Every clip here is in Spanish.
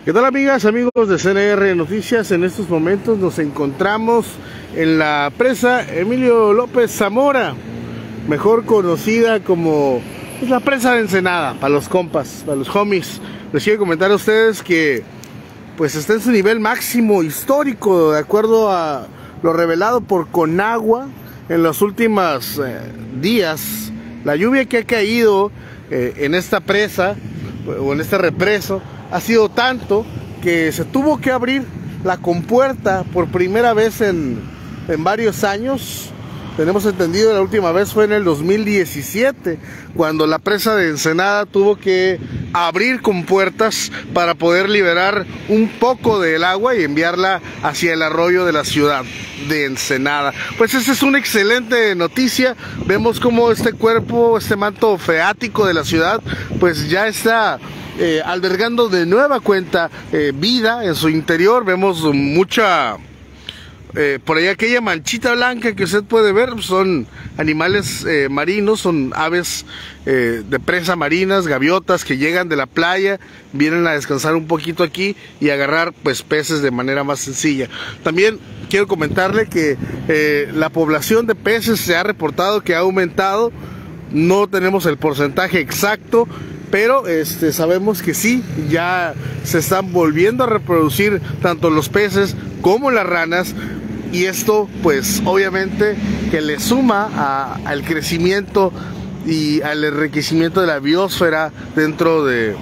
¿Qué tal, amigas, amigos de CNR Noticias? En estos momentos nos encontramos en la presa Emilio López Zamora, mejor conocida como la presa de Ensenada, para los compas, para los homies. Les quiero comentar a ustedes que pues está en su nivel máximo histórico, de acuerdo a lo revelado por Conagua en los últimos días. La lluvia que ha caído en esta presa o en este represo ha sido tanto que se tuvo que abrir la compuerta por primera vez en varios años. Tenemos entendido, la última vez fue en el 2017, cuando la presa de Ensenada tuvo que abrir compuertas para poder liberar un poco del agua y enviarla hacia el arroyo de la ciudad de Ensenada. Pues esa es una excelente noticia. Vemos como este cuerpo, este manto freático de la ciudad, pues ya está albergando de nueva cuenta vida en su interior. Vemos mucha... por ahí aquella manchita blanca que usted puede ver son animales marinos, son aves de presa marinas, gaviotas que llegan de la playa, vienen a descansar un poquito aquí y agarrar pues peces de manera más sencilla. También quiero comentarle que la población de peces se ha reportado que ha aumentado. No tenemos el porcentaje exacto, pero sabemos que sí, ya se están volviendo a reproducir tanto los peces como las ranas. Y esto pues obviamente que le suma al crecimiento y al enriquecimiento de la biosfera dentro de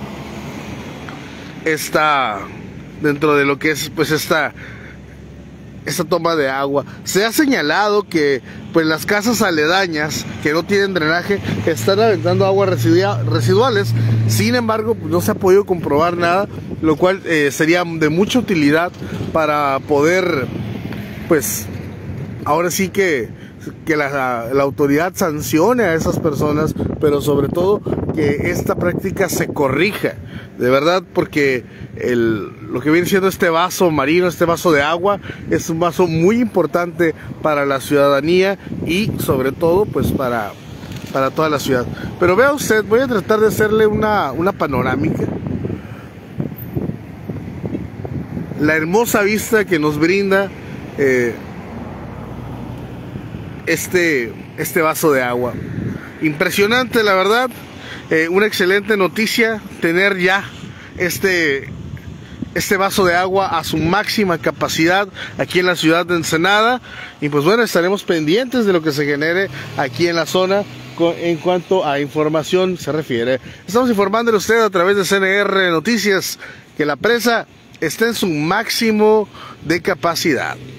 lo que es pues esta toma de agua. Se ha señalado que pues las casas aledañas que no tienen drenaje están aventando aguas residuales. Sin embargo, no se ha podido comprobar nada, lo cual sería de mucha utilidad para poder pues ahora sí que la autoridad sancione a esas personas, pero sobre todo que esta práctica se corrija, de verdad, porque lo que viene siendo este vaso marino, este vaso de agua, es un vaso muy importante para la ciudadanía y sobre todo pues para toda la ciudad. Pero vea usted, voy a tratar de hacerle una panorámica. La hermosa vista que nos brinda este vaso de agua. Impresionante, la verdad. Una excelente noticia tener ya este vaso de agua a su máxima capacidad aquí en la ciudad de Ensenada. Y pues bueno, estaremos pendientes de lo que se genere aquí en la zona en cuanto a información se refiere. Estamos informándole a usted a través de CNR Noticias que la presa está en su máximo de capacidad.